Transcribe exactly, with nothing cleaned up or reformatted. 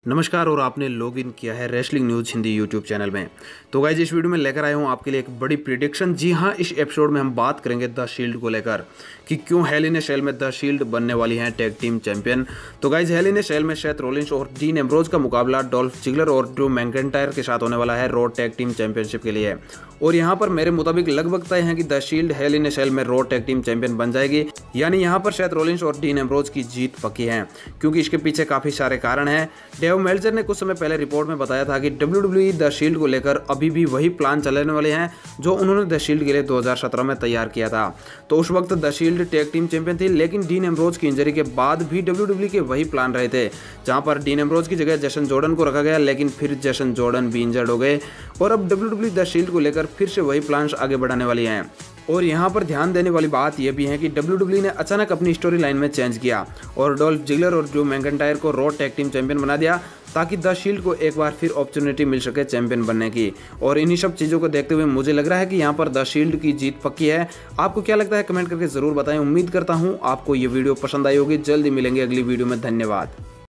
नमस्कार और आपने लॉग इन किया है wrestling news Hindi YouTube channel में। तो गाइज इस वीडियो में लेकर आया हूँ आपके लिए एक बड़ी प्रिडिक्शन। जी हाँ, इस एपिसोड में हम बात करेंगे द शील्ड को लेकर कि क्यों हेल इन ए सेल में द शील्ड बनने वाली हैं टैग टीम चैंपियन। तो guys Hell in a Cell में सेथ रॉलिंस और डीन एम्ब्रोज का मुकाबला डॉल्फ जिगलर और ड्रू मैकइंटायर के साथ होने वाला है रॉ टैग टीम चैंपियनशिप के लिए। और यहाँ पर मेरे मुताबिक लगभग तय है कि the Shield Hell in a Cell में रॉ टैग टीम चैंपियन बन जाएगी, यानी यहाँ पर सेथ रॉलिंस और डीन एम्ब्रोज की जीत पक्की है, क्योंकि इसके पीछे काफी सारे कारण हैं। डेव मेल्जर ने कुछ समय पहले रिपोर्ट में बताया था कि W W E the Shield को लेकर अभी भी वही प्लान चलाने वाले हैं जो उन्होंने द शील्ड के लिए दो हज़ार सत्रह में तैयार किया था। तो उस वक्त the Shield tag team champion थी, लेकिन डीन एम्ब्रोज की इंजरी के बाद भी डब्ल्यू डब्ल्यू ई के वही प्लान रहे थे, जहां पर डीन एम्ब्रोज की जगह जेसन जॉर्डन को रखा गया, लेकिन फिर जेसन जॉर्डन भी इंजर्ड हो गए और अब W W E the Shield को लेकर फिर से वही प्लान्स आगे बढ़ाने वाली हैं। और यहाँ पर ध्यान देने वाली बात यह भी है कि डब्ल्यू डब्ल्यू ई ने अचानक अपनी स्टोरी लाइन में चेंज किया और डॉल्फ जिगलर और ड्रू मैकइंटायर को रॉ टैग टीम चैंपियन बना दिया, ताकि द शील्ड को एक बार फिर अपॉर्चुनिटी मिल सके चैंपियन बनने की। और इन्हीं सब चीज़ों को देखते हुए मुझे लग रहा है कि यहाँ पर द शील्ड की जीत पक्की है। आपको क्या लगता है कमेंट करके ज़रूर बताएं। उम्मीद करता हूँ आपको ये वीडियो पसंद आई होगी। जल्दी मिलेंगे अगली वीडियो में। धन्यवाद।